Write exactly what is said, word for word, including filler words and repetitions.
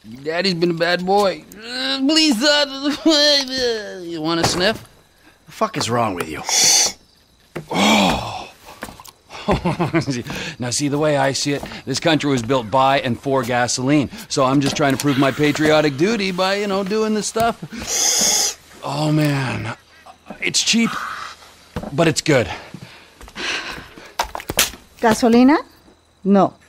Daddy's been a bad boy. Uh, please, son. You want a sniff? The fuck is wrong with you? Oh. Now, see, the way I see it, this country was built by and for gasoline. So I'm just trying to prove my patriotic duty by, you know, doing this stuff. Oh, man. It's cheap, but it's good. Gasolina? No.